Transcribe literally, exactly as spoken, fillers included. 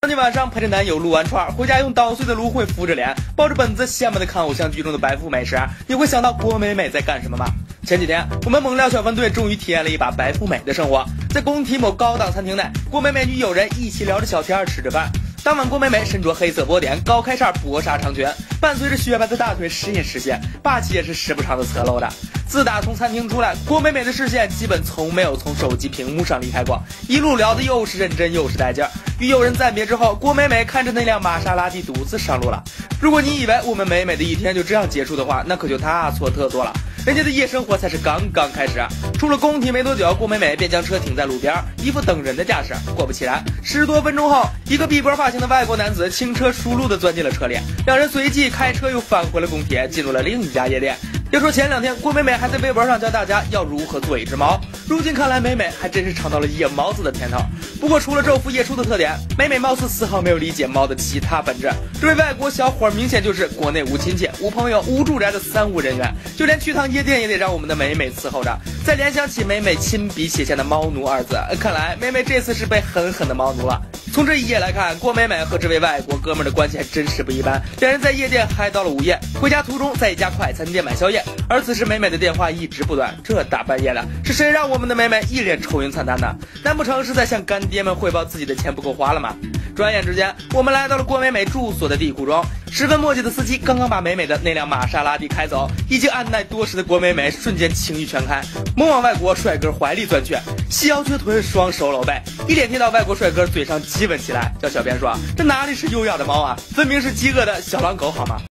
当天晚上陪着男友撸完串，回家用捣碎的芦荟敷着脸，抱着本子羡慕的看偶像剧中的白富美时，你会想到郭美美在干什么吗？前几天，我们猛料小分队终于体验了一把白富美的生活。在工体某高档餐厅内，郭美美与友人一起聊着小天吃着饭。当晚，郭美美身着黑色波点高开衫薄纱长裙，伴随着雪白的大腿时隐时现，霸气也是时不常的侧漏的。自打从餐厅出来，郭美美的视线基本从没有从手机屏幕上离开过，一路聊的又是认真又是带劲儿。与友人暂别之后，郭美美看着那辆玛莎拉蒂独自上路了。如果你以为我们美美的一天就这样结束的话，那可就大错特错了。人家的夜生活才是刚刚开始。出了工体没多久，郭美美便将车停在路边，一副等人的架势。果不其然，十多分钟后，一个碧波发型的外国男子轻车熟路地钻进了车里，两人随即开车又返回了工体，进入了另一家夜店。要说前两天郭美美还在微博上教大家要如何做一只猫，如今看来美美还真是尝到了夜猫子的甜头。不过除了昼伏夜出的特点，美美貌似丝毫没有理解猫的其他本质。这位外国小伙明显就是国内无亲戚无朋友无住宅的三无人员，就连去趟夜店也得让我们的美美伺候着。再联想起美美亲笔写下的猫奴二字，看来美美这次是被狠狠的猫奴了。从这一夜来看，郭美美和这位外国哥们儿的关系还真是不一般，两人在夜店嗨到了午夜，回家途中在一家快餐店买宵夜。而此时美美的电话一直不断，这大半夜的，是谁让我们的美美一脸愁云惨淡呢？难不成是在向干爹们汇报自己的钱不够花了吗？转眼之间，我们来到了郭美美住所的地库中，十分墨迹的司机刚刚把美美的那辆玛莎拉蒂开走，已经按耐多时的郭美美瞬间情欲全开，猛往外国帅哥怀里钻去，细腰撅臀，双手搂背，一脸贴到外国帅哥嘴上激吻起来。叫小编说，这哪里是优雅的猫啊，分明是饥饿的小狼狗好吗？